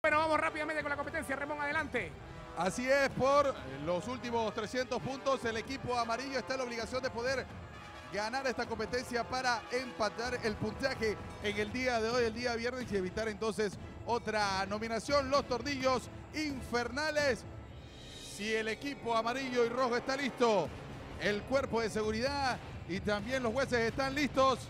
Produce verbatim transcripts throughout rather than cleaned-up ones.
Bueno, vamos rápidamente con la competencia. Ramón, adelante. Así es, por los últimos trescientos puntos, el equipo amarillo está en la obligación de poder ganar esta competencia para empatar el puntaje en el día de hoy, el día viernes, y evitar entonces otra nominación. Los tornillos infernales. Si el equipo amarillo y rojo está listo, el cuerpo de seguridad y también los jueces están listos,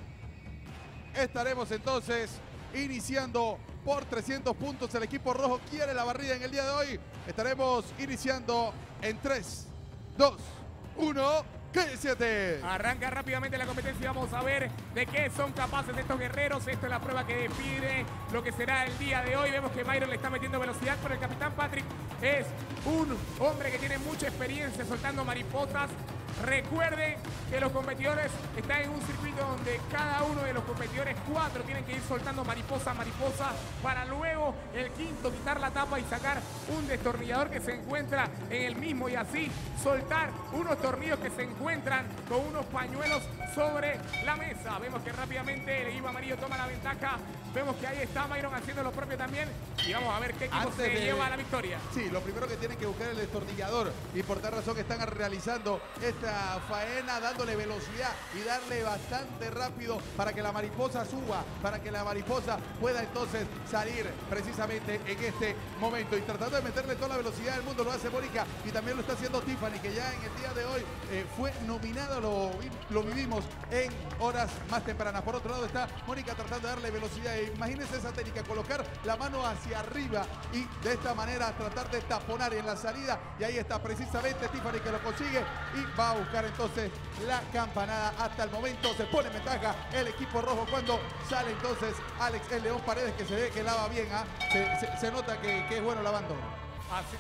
estaremos entonces iniciando por trescientos puntos. El equipo rojo quiere la barrida en el día de hoy. Estaremos iniciando en tres, dos, uno, ¡que siete! Arranca rápidamente la competencia y vamos a ver de qué son capaces estos guerreros. Esta es la prueba que define lo que será el día de hoy. Vemos que Myron le está metiendo velocidad, pero el capitán Patrick es un hombre que tiene mucha experiencia soltando mariposas. Recuerden que los competidores están en un circuito donde cada uno de los competidores, cuatro, tienen que ir soltando mariposa a mariposa para luego el quinto quitar la tapa y sacar un destornillador que se encuentra en el mismo y así soltar unos tornillos que se encuentran con unos pañuelos sobre la mesa. Vemos que rápidamente el equipo amarillo toma la ventaja. Vemos que ahí está Myron haciendo lo propio también. Y vamos a ver qué equipo Antes se de... lleva a la victoria. Sí, lo primero que tienen que buscar es el destornillador. Y por tal razón están realizando esta faena, dándole velocidad y darle bastante rápido para que la mariposa suba, para que la mariposa pueda entonces salir precisamente en este momento. Y tratando de meterle toda la velocidad del mundo lo hace Mónica y también lo está haciendo Tiffany, que ya en el día de hoy eh, fue nominada, lo, lo vivimos en horas más tempranas. Por otro lado está Mónica tratando de darle velocidad. Imagínense esa técnica, colocar la mano hacia arriba y de esta manera tratar de taponar en la salida. Y ahí está precisamente Tiffany que lo consigue y va a buscar entonces la campanada. Hasta el momento se pone en ventaja el equipo rojo cuando sale entonces Alex el León Paredes, que se ve que lava bien, ¿eh? se, se, se nota que, que es bueno lavando. Así.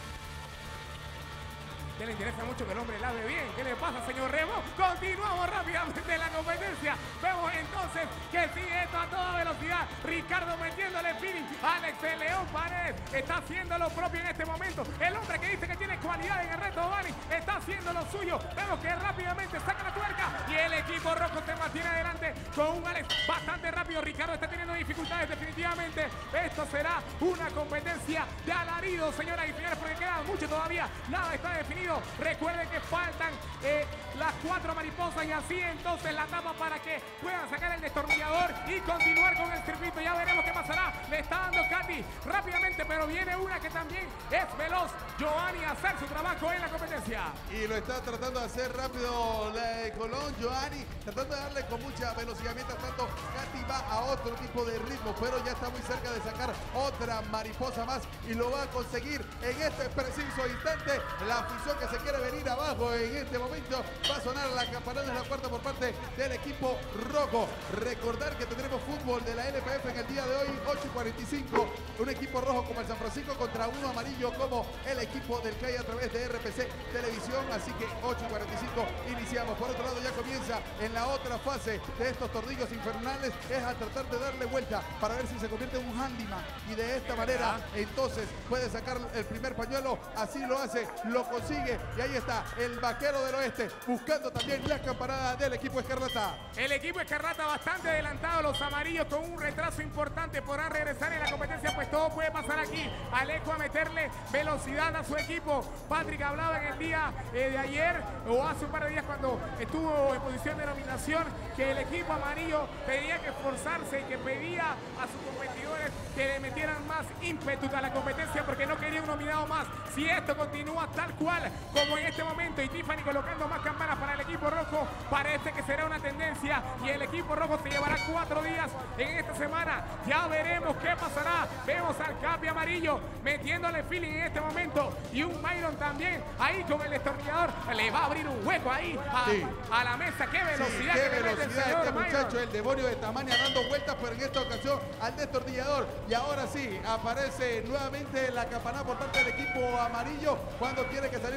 ¿Qué le interesa mucho que el hombre lave bien? ¿Qué le pasa, señor Remo? Continuamos rápidamente la competencia. Vemos entonces que sigue esto a toda velocidad. Ricardo metiéndole feeling. Alex el León Paredes está haciendo lo propio en este momento. El hombre que dice que tiene cualidad en el reto Dani está haciendo lo suyo. Vemos que rápidamente saca la tuerca y el equipo rojo se mantiene adelante con un Alex bastante rápido. Ricardo está teniendo dificultades definitivamente. Esto será una competencia de alarido, señoras y señores, porque queda mucho todavía. Nada está definido. Recuerden que faltan eh, las cuatro mariposas y así entonces la tapa para que puedan sacar el destornillador y continuar con el circuito. Ya veremos qué pasará. Le está dando Katy rápidamente, pero viene una que también es veloz. Giovanni a hacer su trabajo en la competencia. Y lo está tratando de hacer rápido la de Colón. Giovanni tratando de darle con mucha velocidad. Mientras tanto, Katy va a otro tipo de ritmo, pero ya está muy cerca de sacar otra mariposa más y lo va a conseguir en este preciso instante. La afición que se quiere venir abajo en este momento. Va a sonar la campanada en la cuarta por parte del equipo rojo. Recordar que tendremos fútbol de la L P F en el día de hoy, ocho y cuarenta y cinco. Un equipo rojo como el San Francisco contra uno amarillo como el equipo del C A I a través de R P C Televisión. Así que ocho y cuarenta y cinco iniciamos. Por otro lado ya comienza en la otra fase de estos tornillos infernales. Es a tratar de darle vuelta para ver si se convierte en un handyman. Y de esta manera entonces puede sacar el primer pañuelo. Así lo hace, lo consigue. Y ahí está el vaquero del oeste buscando también la campanada del equipo Escarlata. El equipo Escarlata bastante adelantado. Los amarillos con un retraso importante podrán regresar en la competencia, pues todo puede pasar aquí. Alejo a meterle velocidad a su equipo. Patrick hablaba en el día eh, de ayer o hace un par de días cuando estuvo en posición de nominación que el equipo amarillo pedía que esforzarse y que pedía a sus competidores que le metieran más ímpetu a la competencia porque no quería un nominado más. Si esto continúa tal cual como en este momento y Tiffany colocando más campanas para el equipo rojo, parece que será una tendencia y el equipo rojo se llevará cuatro días en esta semana. Ya veremos qué pasará. Vemos al Capi amarillo metiéndole feeling en este momento y un Myron también ahí con el destornillador. Le va a abrir un hueco ahí a, sí. a la mesa. ¡Qué velocidad! Sí, qué que velocidad mete el este Myron. muchacho, el demonio de Tamaña dando vueltas, pero en esta ocasión al destornillador. Y ahora sí, aparece nuevamente la campanada por parte del equipo amarillo cuando tiene que salir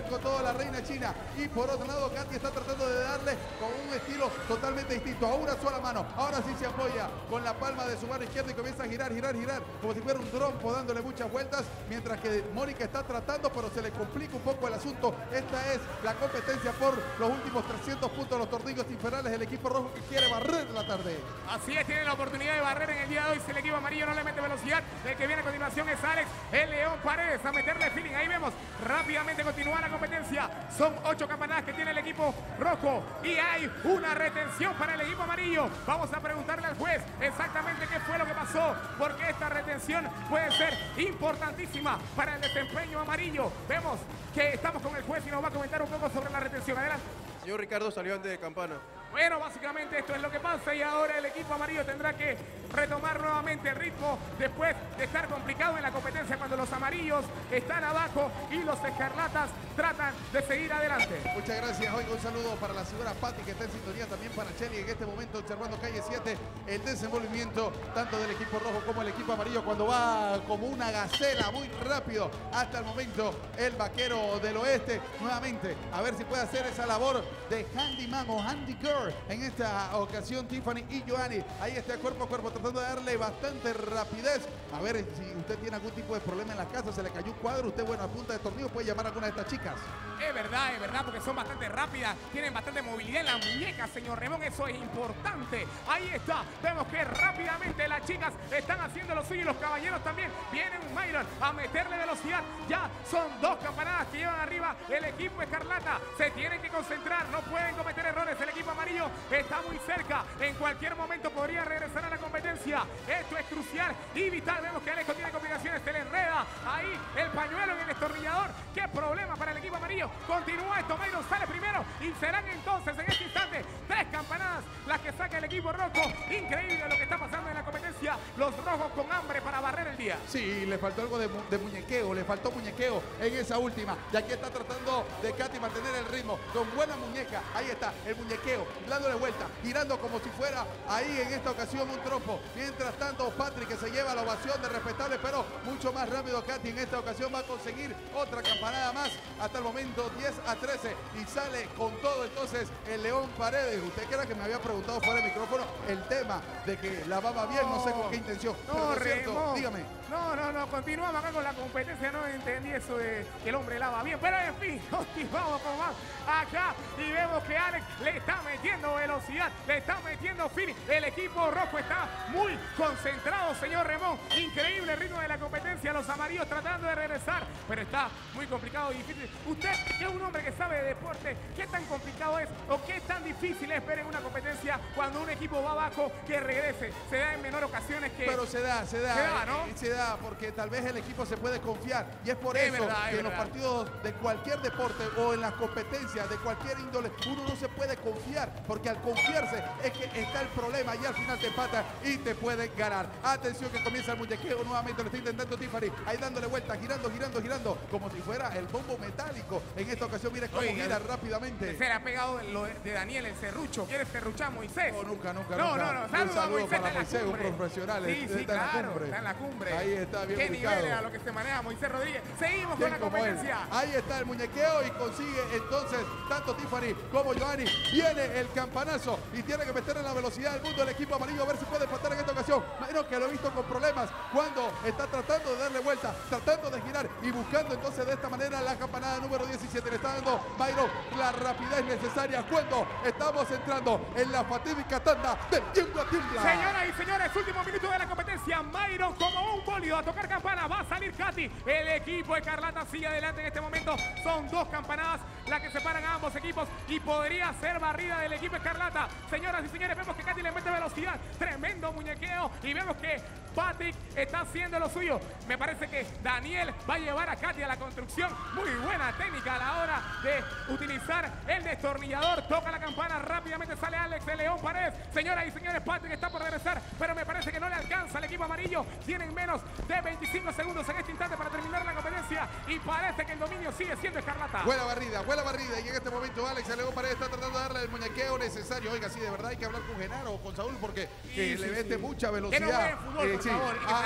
con toda la reina china. Y por otro lado, Katy está tratando de darle con un estilo totalmente distinto. A una sola mano. Ahora sí se apoya con la palma de su mano izquierda y comienza a girar, girar, girar. Como si fuera un trompo dándole muchas vueltas. Mientras que Mónica está tratando, pero se le complica un poco el asunto. Esta es la competencia por los últimos trescientos puntos, los tornillos infernales del equipo rojo que quiere barrer la tarde. Así es, tiene la oportunidad de barrer en el día de hoy. Si el equipo amarillo no le mete velocidad, el que viene a continuación es Alex, el León Paredes, a meterle feeling. Ahí vemos rápidamente continúa la competencia. Son ocho campanadas que tiene el equipo rojo y hay una retención para el equipo amarillo. Vamos a preguntarle al juez exactamente qué fue lo que pasó, porque esta retención puede ser importantísima para el desempeño amarillo. Vemos que estamos con el juez y nos va a comentar un poco sobre la retención. Adelante. Señor Ricardo salió antes de campana. Bueno, básicamente esto es lo que pasa y ahora el equipo amarillo tendrá que retomar nuevamente el ritmo después de estar complicado en la competencia cuando los amarillos están abajo y los escarlatas tratan de seguir adelante. Muchas gracias. Oiga, un saludo para la señora Patti que está en sintonía, también para Cheli en este momento observando calle siete el desenvolvimiento tanto del equipo rojo como el equipo amarillo cuando va como una gacela muy rápido hasta el momento el vaquero del oeste nuevamente a ver si puede hacer esa labor de handyman o handy girl. En esta ocasión Tiffany y Joanny, ahí está cuerpo a cuerpo tratando de darle bastante rapidez. A ver si usted tiene algún tipo de problema en la casa, se le cayó un cuadro, usted bueno a punta de tornillo puede llamar a alguna de estas chicas. Es verdad, es verdad, porque son bastante rápidas, tienen bastante movilidad en la muñeca, señor Remón, eso es importante. Ahí está, vemos que rápidamente las chicas están haciendo lo suyo y los caballeros también. Vienen Myron a meterle velocidad, ya son dos campanadas que llevan arriba el equipo escarlata. Se tienen que concentrar, no pueden cometer errores, el equipo amarillo está muy cerca, en cualquier momento podría regresar a la competencia. Esto es crucial y vital. Vemos que Alejo tiene complicaciones, se le enreda ahí el pañuelo en el destornillador. Qué problema para el equipo amarillo. Continúa esto, Myron sale primero y serán entonces en este instante tres campanadas las que saca el equipo rojo. Increíble lo que está pasando en la competencia, los rojos con hambre para barrer el día. Sí, le faltó algo de, mu de muñequeo, le faltó muñequeo en esa última, y aquí está tratando de Katy mantener el ritmo con buena muñeca. Ahí está el muñequeo, dándole vuelta, girando como si fuera ahí en esta ocasión un trompo. Mientras tanto, Patrick que se lleva la ovación de respetable, pero mucho más rápido. Katy en esta ocasión va a conseguir otra campanada más. Hasta el momento diez a trece y sale con todo entonces el León Paredes. Usted que era que me había preguntado fuera del micrófono el tema de que lavaba bien, no, no sé con qué intención. No, pero es cierto, dígame. No, no, no, continuamos acá con la competencia, no entendí eso de que el hombre lava bien, pero en fin, continuamos con más acá y vemos que Alex le está metiendo velocidad, le está metiendo feeling. El equipo rojo está muy concentrado, señor Remón. Increíble el ritmo de la competencia, los amarillos tratando de regresar, pero está muy complicado y difícil. Usted, que es un hombre que sabe de deporte, ¿qué tan complicado es o qué tan difícil es ver en una competencia cuando un equipo va abajo que regrese? Se da en menor ocasiones que... Pero se da, se da. Se da, ¿no? Eh, se da porque tal vez el equipo se puede confiar y es por es eso verdad, que en verdad. los partidos de cualquier deporte o en las competencias de cualquier índole uno no se puede confiar, porque al confiarse es que está el problema y al final te empatan y te pueden ganar. Atención que comienza el muñequeo nuevamente, lo está intentando Tiffany, ahí dándole vuelta, girando, girando, girando, como si fuera el bombo metálico. En esta ocasión mire cómo Oiga, gira rápidamente. Se le ha pegado lo de Daniel el serrucho. ¿Quieres serruchar, Moisés? No, nunca, nunca, no, nunca. No, no, Un saludo, saludo Moisés, para Moisés, un profesional. Sí, sí, está claro, en la cumbre. está en la cumbre. Ahí está, bien ¿Qué ubicado. nivel a lo que se maneja Moisés Rodríguez? Seguimos con Bien la como él. competencia. Ahí está el muñequeo y consigue entonces tanto Tiffany como Joanny. Viene el campanazo y tiene que meter en la velocidad del mundo el equipo amarillo a ver si puede empatar en esta ocasión. Imagino que lo he visto con problemas cuando está tratando de darle vuelta, tratando de girar y buscando entonces de esta manera la campanada número diecisiete. Le está dando Myron la rapidez necesaria cuando estamos entrando en la fatídica tanda del tiembla tiembla. Señoras y señores, último minuto de la competencia. Myron como un bólido a tocar campana. Va a salir Katy. El equipo escarlata sigue adelante en este momento. Son dos campanadas las que separan a ambos equipos y podría ser barrida del equipo escarlata. Señoras y señores, vemos que Katy le mete velocidad. Tremendo muñequeo y vemos que Patrick está haciendo lo suyo. Me parece que Daniel va a llevar a Katy a la construcción. Muy buena técnica a la hora de utilizar el destornillador. Toca la campana, rápidamente sale Alex de León Paredes. Señoras y señores, Patrick está por regresar, pero me parece que no le alcanza al equipo amarillo. Tienen menos de veinticinco segundos en este instante para terminar la competencia y parece que el dominio sigue siendo escarlata. Buena barrida, buena barrida. Y en este momento Alex de León Paredes está tratando de darle el muñequeo necesario. Oiga, sí, de verdad hay que hablar con Genaro o con Saúl porque sí, eh, sí, le mete sí. mucha velocidad. Que no jueguen fútbol, eh, por sí. favor, y que Ah,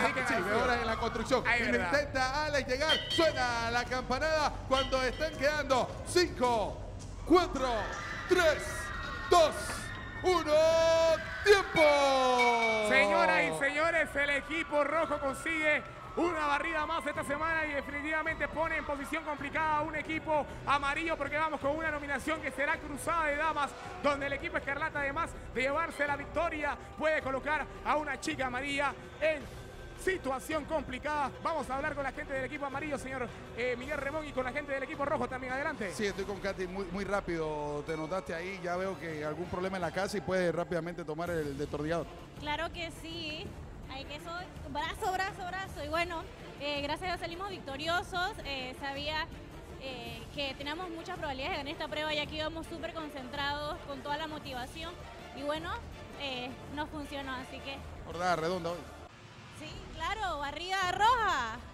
así que sí, nació. mejoras en la construcción. Ay, y lo verdad. intenta Alex llegar. Suena la campanada cuando están quedando cinco, cuatro, tres, dos, uno. ¡Tiempo! Señoras y señores, el equipo rojo consigue una barrida más esta semana y definitivamente pone en posición complicada a un equipo amarillo porque vamos con una nominación que será cruzada de damas, donde el equipo escarlata, además de llevarse la victoria, puede colocar a una chica amarilla en situación complicada. Vamos a hablar con la gente del equipo amarillo, señor eh, Miguel Remón, y con la gente del equipo rojo también. Adelante. Sí, estoy con Katy muy, muy rápido. Te notaste ahí, ya veo que algún problema en la casa y puedes rápidamente tomar el destornillador. Claro que sí. Hay que eso, brazo, brazo, brazo. Y bueno, eh, gracias a Dios salimos victoriosos. Eh, sabía eh, que teníamos muchas probabilidades de ganar esta prueba, ya que íbamos súper concentrados con toda la motivación. Y bueno, eh, no funcionó, así que Jornada redonda hoy. sí, claro, barrida roja.